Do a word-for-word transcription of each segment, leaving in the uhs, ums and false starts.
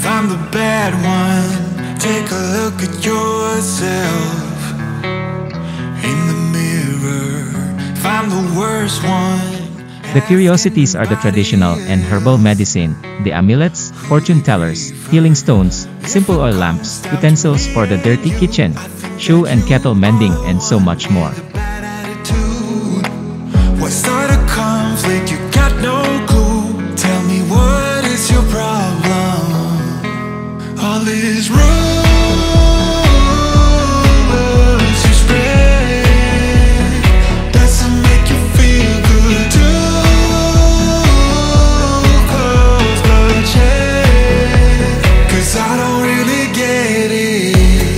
if I'm the bad one, take a look at yourself in the mirror. If I'm the worst one. The curiosities are the traditional and herbal medicine, the amulets, fortune tellers, healing stones, simple oil lamps, utensils for the dirty kitchen, shoe and kettle mending, and so much more. What sort of conflict? You got no clue. Tell me, what is your problem? All is rules you spread, doesn't make you feel good. Too close, bloodshed, 'cause I don't really get it.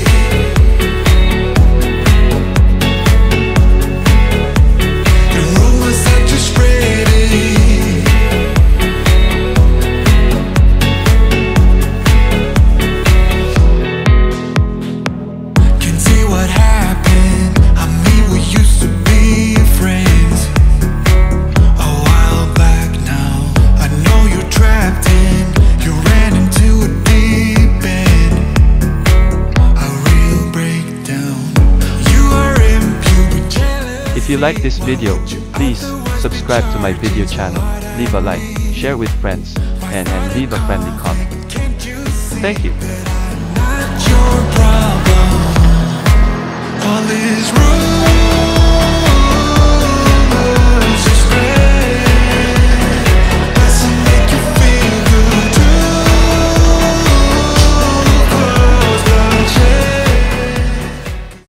If you like this video, please subscribe to my video channel, leave a like, share with friends, and, and leave a friendly comment. Thank you.